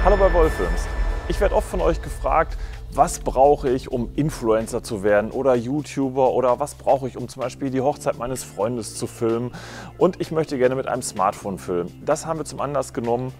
Hallo bei Wolfilms. Ich werde oft von euch gefragt, was brauche ich, um Influencer zu werden oder YouTuber, oder was brauche ich, um zum Beispiel die Hochzeit meines Freundes zu filmen, und ich möchte gerne mit einem Smartphone filmen. Das haben wir zum Anlass genommen,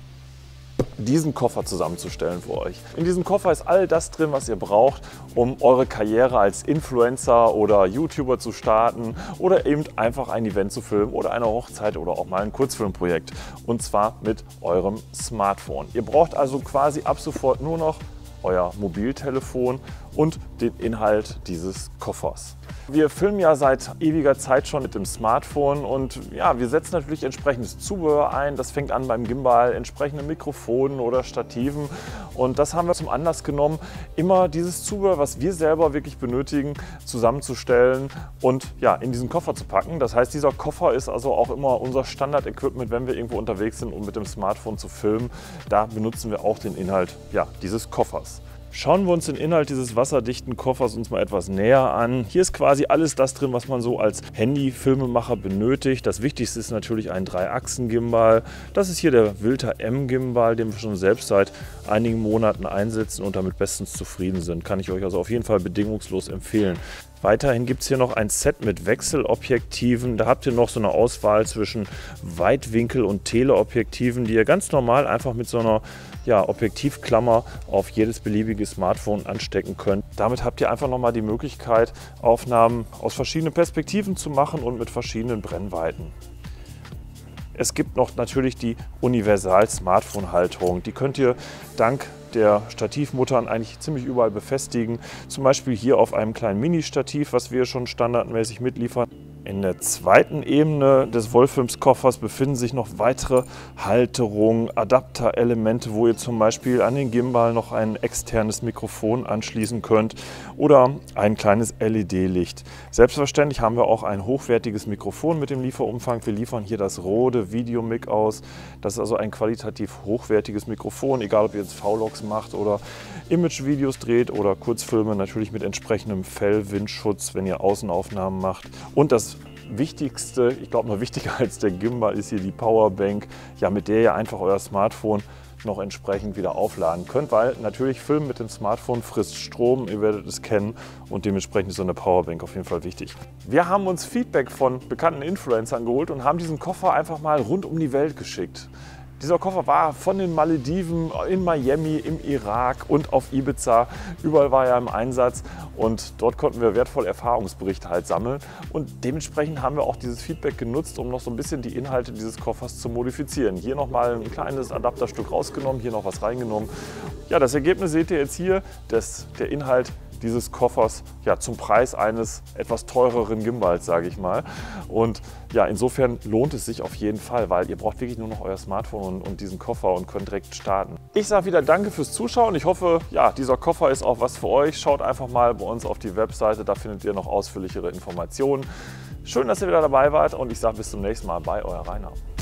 diesen Koffer zusammenzustellen für euch. In diesem Koffer ist all das drin, was ihr braucht, um eure Karriere als Influencer oder YouTuber zu starten oder eben einfach ein Event zu filmen oder eine Hochzeit oder auch mal ein Kurzfilmprojekt, und zwar mit eurem Smartphone. Ihr braucht also quasi ab sofort nur noch euer Mobiltelefon und den Inhalt dieses Koffers. Wir filmen ja seit ewiger Zeit schon mit dem Smartphone, und ja, wir setzen natürlich entsprechendes Zubehör ein. Das fängt an beim Gimbal, entsprechenden Mikrofonen oder Stativen, und das haben wir zum Anlass genommen, immer dieses Zubehör, was wir selber wirklich benötigen, zusammenzustellen und ja, in diesen Koffer zu packen. Das heißt, dieser Koffer ist also auch immer unser Standard-Equipment, wenn wir irgendwo unterwegs sind, um mit dem Smartphone zu filmen. Da benutzen wir auch den Inhalt, ja, dieses Koffers. Schauen wir uns den Inhalt dieses wasserdichten Koffers uns mal etwas näher an. Hier ist quasi alles das drin, was man so als Handy-Filmemacher benötigt. Das Wichtigste ist natürlich ein 3-Achsen-Gimbal. Das ist hier der Wilta M-Gimbal, den wir schon selbst seit einigen Monaten einsetzen und damit bestens zufrieden sind. Kann ich euch also auf jeden Fall bedingungslos empfehlen. Weiterhin gibt es hier noch ein Set mit Wechselobjektiven. Da habt ihr noch so eine Auswahl zwischen Weitwinkel- und Teleobjektiven, die ihr ganz normal einfach mit so einer Objektivklammer auf jedes beliebige Smartphone anstecken könnt. Damit habt ihr einfach nochmal die Möglichkeit, Aufnahmen aus verschiedenen Perspektiven zu machen und mit verschiedenen Brennweiten. Es gibt noch natürlich die Universal-Smartphone-Halterung. Die könnt ihr dank der Stativmuttern eigentlich ziemlich überall befestigen. Zum Beispiel hier auf einem kleinen Mini-Stativ, was wir schon standardmäßig mitliefern. In der zweiten Ebene des Wolfilms-Koffers befinden sich noch weitere Halterungen, Adapterelemente, wo ihr zum Beispiel an den Gimbal noch ein externes Mikrofon anschließen könnt oder ein kleines LED-Licht. Selbstverständlich haben wir auch ein hochwertiges Mikrofon mit dem Lieferumfang. Wir liefern hier das Rode Videomic aus. Das ist also ein qualitativ hochwertiges Mikrofon, egal ob ihr jetzt Vlogs macht oder Imagevideos dreht oder Kurzfilme, natürlich mit entsprechendem Fell-Windschutz, wenn ihr Außenaufnahmen macht. Und das Wichtigste, ich glaube noch wichtiger als der Gimbal, ist hier die Powerbank, ja, mit der ihr einfach euer Smartphone noch entsprechend wieder aufladen könnt, weil natürlich Filmen mit dem Smartphone frisst Strom, ihr werdet es kennen, und dementsprechend ist so eine Powerbank auf jeden Fall wichtig. Wir haben uns Feedback von bekannten Influencern geholt und haben diesen Koffer einfach mal rund um die Welt geschickt. Dieser Koffer war von den Malediven, in Miami, im Irak und auf Ibiza. Überall war er im Einsatz, und dort konnten wir wertvolle Erfahrungsberichte halt sammeln. Und dementsprechend haben wir auch dieses Feedback genutzt, um noch so ein bisschen die Inhalte dieses Koffers zu modifizieren. Hier nochmal ein kleines Adapterstück rausgenommen, hier noch was reingenommen. Ja, das Ergebnis seht ihr jetzt hier, der Inhalt dieses Koffers, ja, zum Preis eines etwas teureren Gimbals, sage ich mal. Und ja, insofern lohnt es sich auf jeden Fall, weil ihr braucht wirklich nur noch euer Smartphone und diesen Koffer und könnt direkt starten. Ich sage wieder danke fürs Zuschauen. Ich hoffe, ja, dieser Koffer ist auch was für euch. Schaut einfach mal bei uns auf die Webseite, da findet ihr noch ausführlichere Informationen. Schön, dass ihr wieder dabei wart, und ich sage bis zum nächsten Mal bei euer Rainer.